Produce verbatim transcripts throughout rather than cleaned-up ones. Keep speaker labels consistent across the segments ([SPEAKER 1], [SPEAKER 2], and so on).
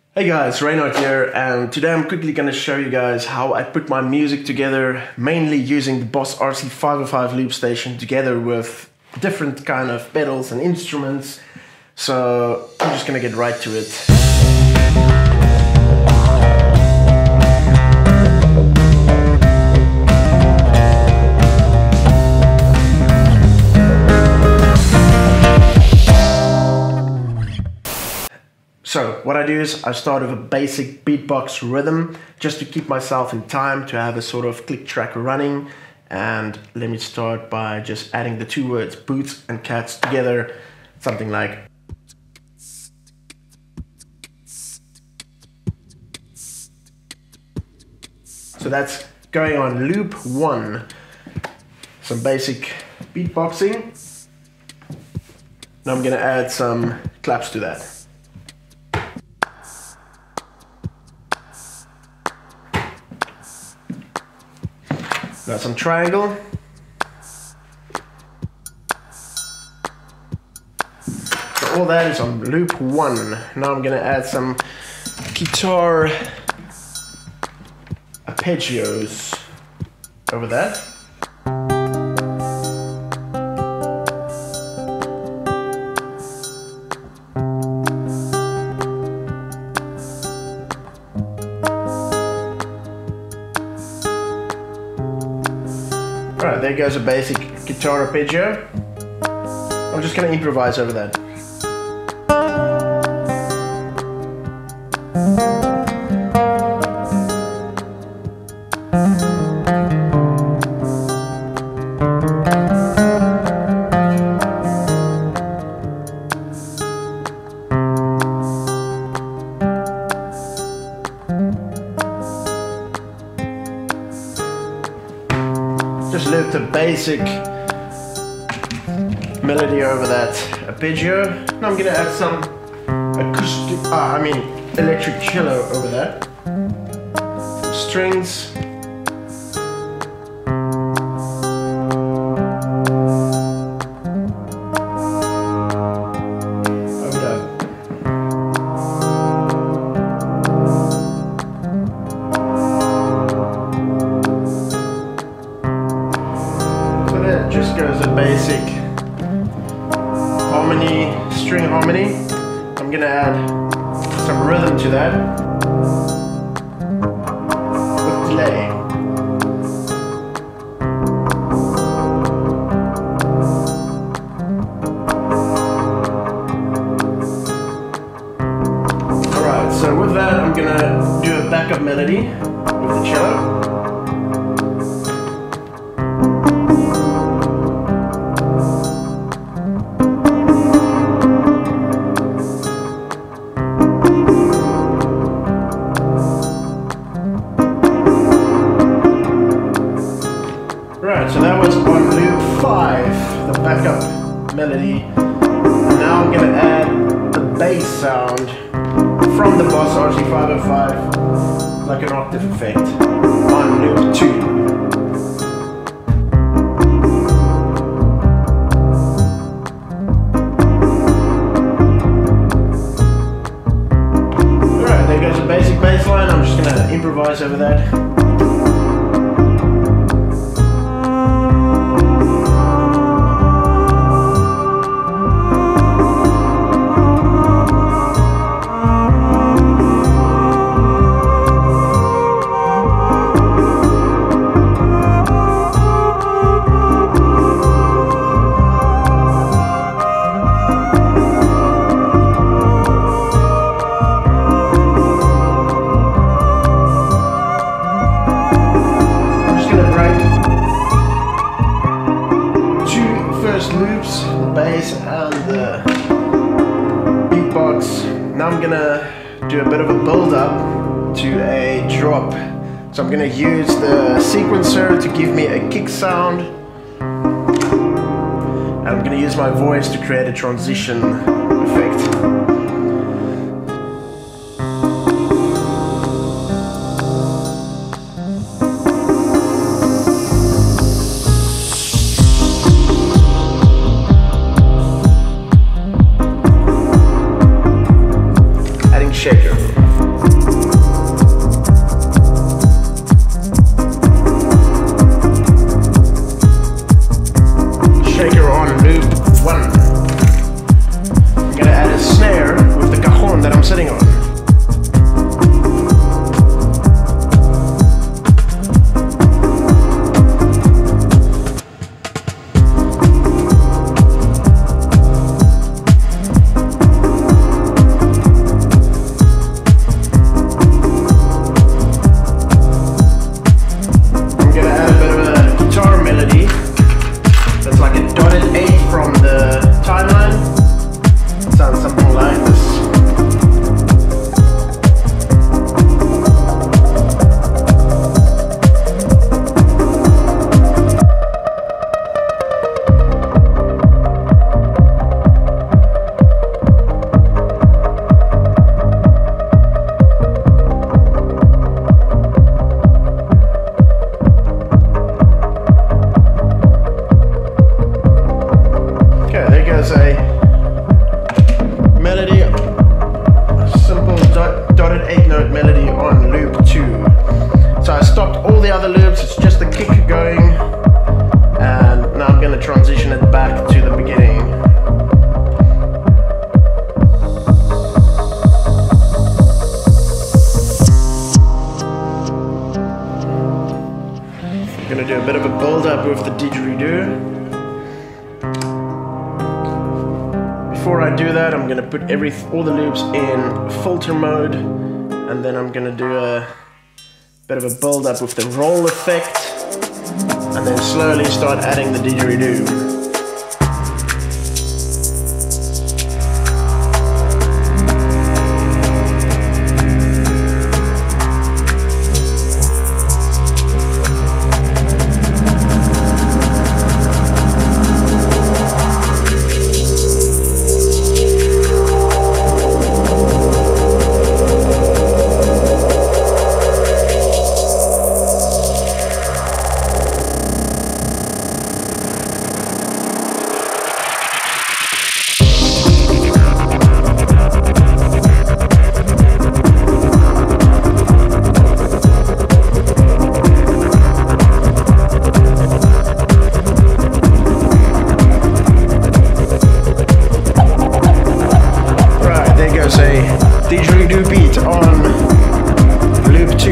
[SPEAKER 1] Hey guys, Reynard here, and today I'm quickly going to show you guys how I put my music together, mainly using the Boss R C five oh five loop station together with different kind of pedals and instruments. So I'm just going to get right to it. So what I do is I start with a basic beatbox rhythm just to keep myself in time, to have a sort of click track running. And let me start by just adding the two words boots and cats together, something like so that's going on loop one. Some basic beatboxing. Now I'm gonna add some claps to that. Got some triangle. So all that is on loop one. Now I'm gonna add some guitar arpeggios over that. Alright, there goes a basic guitar arpeggio. I'm just going to improvise over that. Just looped a basic melody over that arpeggio. Now I'm gonna add some acoustic, ah, I mean electric cello over that. Some strings. Over that. Just goes a basic harmony, string harmony. I'm gonna add some rhythm to that with delay. Alright, so with that I'm gonna do a backup melody with the cello. Right, so that was on loop five, the backup melody. And now I'm gonna add the bass sound from the Boss R C five oh five, like an octave effect, on loop two. Alright, there goes a basic bass line. I'm just gonna improvise over that. Loops, the bass and the beatbox. Now I'm gonna do a bit of a build up to a drop. So I'm gonna use the sequencer to give me a kick sound, and I'm gonna use my voice to create a transition effect. Shaker. do a bit of a build up with the didgeridoo. Before I do that, I'm gonna put every all the loops in filter mode, and then I'm gonna do a bit of a build up with the roll effect, and then slowly start adding the didgeridoo. Didgeridoo beat on loop two.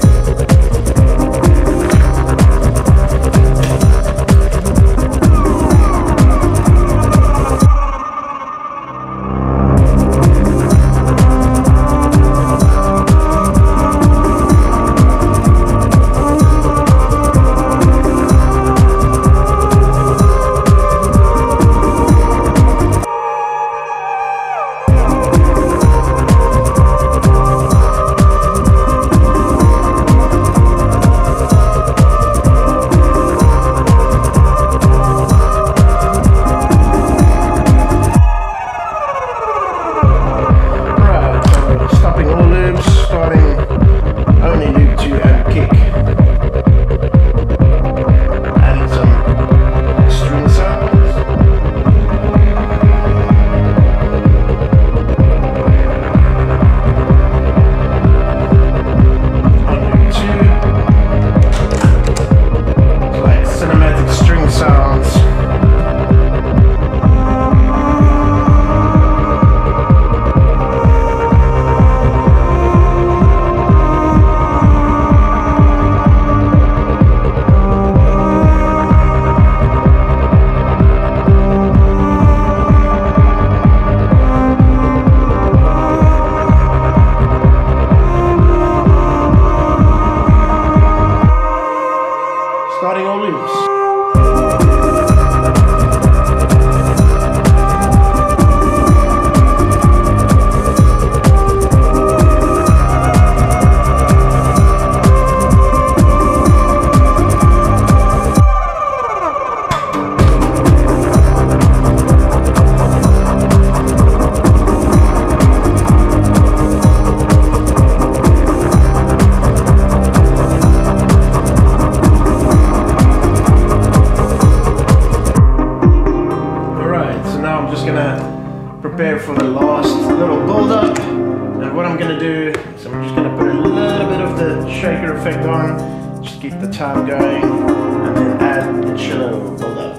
[SPEAKER 1] Starting all loops. Prepare for the last little build up, and what I'm gonna do is I'm just gonna put a little bit of the shaker effect on, just keep the time going, and then add the cello build up.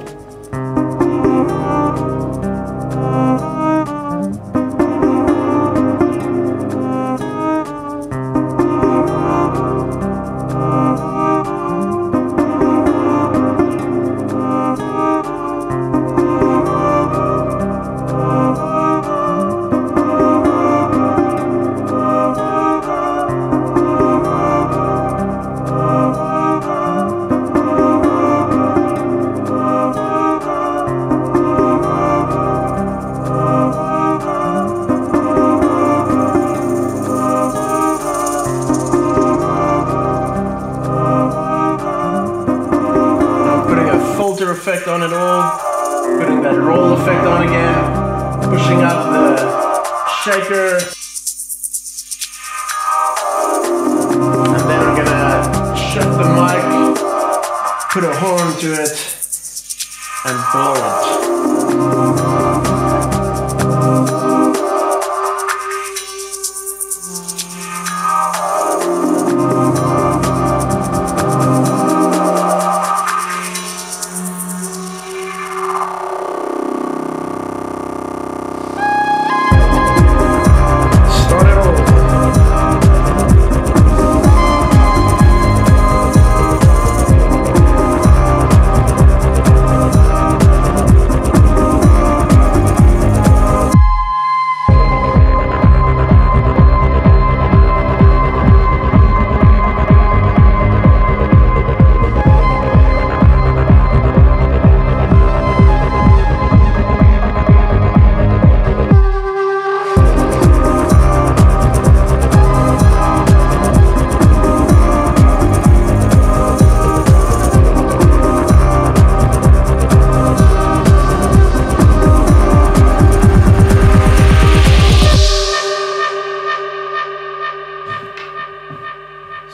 [SPEAKER 1] Effect on it all, putting that roll effect on again, pushing up the shaker, and then I'm gonna shut the mic, put a horn to it, and blow it.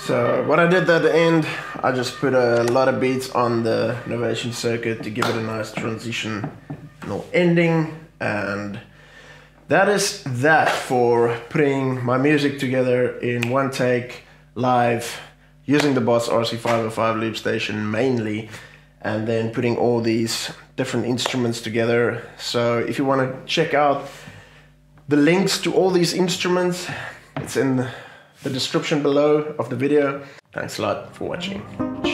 [SPEAKER 1] So what I did at the end, I just put a lot of beats on the Novation circuit to give it a nice transitional ending, and that is that for putting my music together in one take, live, using the Boss R C five oh five loop station mainly, and then putting all these different instruments together. So if you want to check out the links to all these instruments, it's in the description below of the video. Thanks a lot for watching.